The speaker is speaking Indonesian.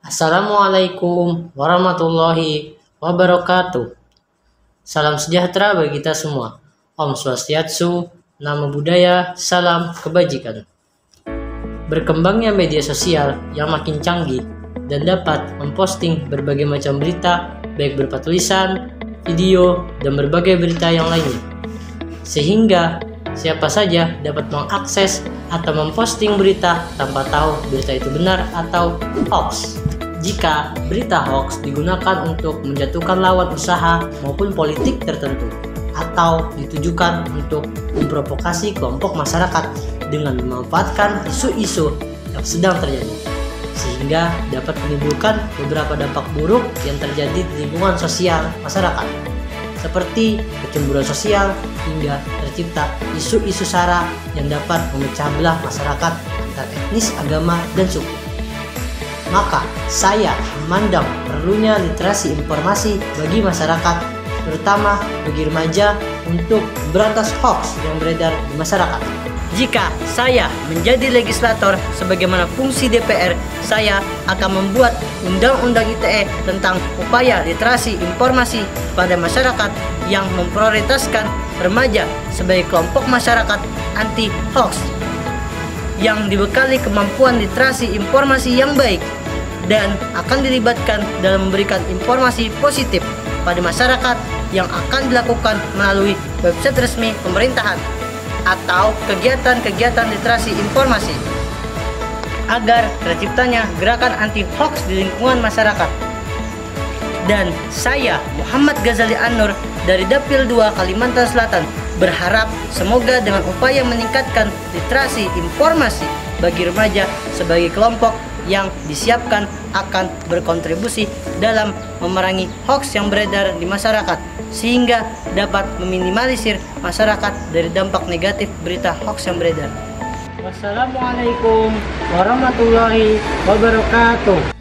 Assalamualaikum warahmatullahi wabarakatuh. Salam sejahtera bagi kita semua. Om Swastiastu, Namo Buddhaya, salam kebajikan. Berkembangnya media sosial yang makin canggih dan dapat memposting berbagai macam berita, baik berupa tulisan, video, dan berbagai berita yang lainnya. Sehingga siapa saja dapat mengakses atau memposting berita tanpa tahu berita itu benar atau hoax. Jika berita hoax digunakan untuk menjatuhkan lawan usaha maupun politik tertentu atau ditujukan untuk memprovokasi kelompok masyarakat dengan memanfaatkan isu-isu yang sedang terjadi, sehingga dapat menimbulkan beberapa dampak buruk yang terjadi di lingkungan sosial masyarakat, seperti kecemburuan sosial hingga tercipta isu-isu sara yang dapat memecah belah masyarakat antar etnis, agama, dan suku. Maka saya memandang perlunya literasi informasi bagi masyarakat, terutama bagi remaja, untuk berantas hoax yang beredar di masyarakat. Jika saya menjadi legislator sebagaimana fungsi DPR, saya akan membuat undang-undang ITE tentang upaya literasi informasi pada masyarakat yang memprioritaskan remaja sebagai kelompok masyarakat anti hoax yang dibekali kemampuan literasi informasi yang baik dan akan dilibatkan dalam memberikan informasi positif pada masyarakat yang akan dilakukan melalui website resmi pemerintahan atau kegiatan-kegiatan literasi informasi agar terciptanya gerakan anti hoax di lingkungan masyarakat. Dan saya, Muhammad Ghazali An-Nur dari Dapil 2 Kalimantan Selatan, berharap semoga dengan upaya meningkatkan literasi informasi bagi remaja sebagai kelompok yang disiapkan akan berkontribusi dalam memerangi hoax yang beredar di masyarakat, sehingga dapat meminimalisir masyarakat dari dampak negatif berita hoax yang beredar. Wassalamualaikum warahmatullahi wabarakatuh.